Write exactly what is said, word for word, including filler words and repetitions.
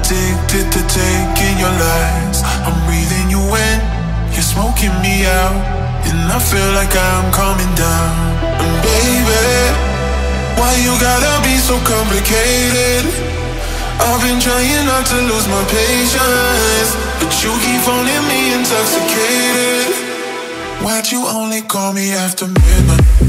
addicted to taking your lies. I'm breathing you in, you're smoking me out, and I feel like I'm coming down. And baby, why you gotta be so complicated? I've been trying not to lose my patience, but you keep phoning me intoxicated. Why'd you only call me after midnight?